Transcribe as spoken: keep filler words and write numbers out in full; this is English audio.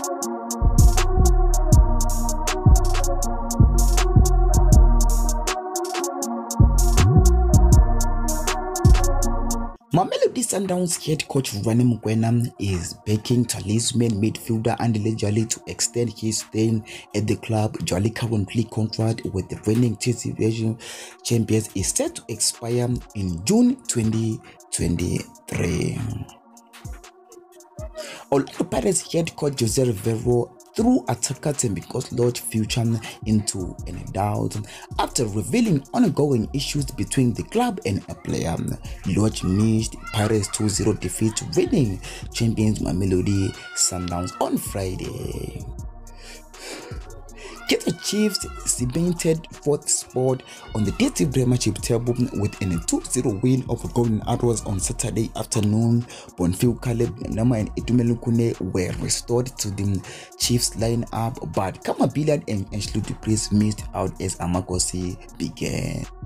Mamelodi Sundowns head coach Rani Mokwena is backing talisman midfielder Andile Jali to extend his stay at the club. Jali currently contract with the reigning T C Division champions is set to expire in June twenty twenty-three. Orlando Pirates head coach Jose Rivero threw attacker Tembikos Lorch future into any doubt after revealing ongoing issues between the club and a player. Lorch missed Pirates two zero defeat to reigning champions Mamelodi Sundowns on Friday. The Chiefs cemented fourth spot on the D T Premiership table with a two zero win over Golden Arrows on Saturday afternoon. Bonfield Caleb Nama and Itumelukune were restored to the Chiefs lineup, but Billiat and Preez missed out as Amagosi began.